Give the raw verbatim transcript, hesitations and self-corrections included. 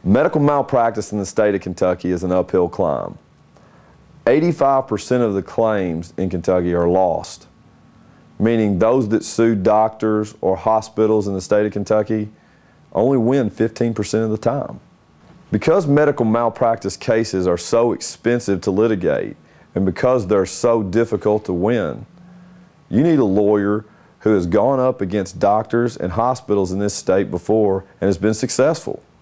Medical malpractice in the state of Kentucky is an uphill climb. eighty-five percent of the claims in Kentucky are lost, meaning those that sue doctors or hospitals in the state of Kentucky only win fifteen percent of the time. Because medical malpractice cases are so expensive to litigate and because they're so difficult to win, you need a lawyer who has gone up against doctors and hospitals in this state before and has been successful.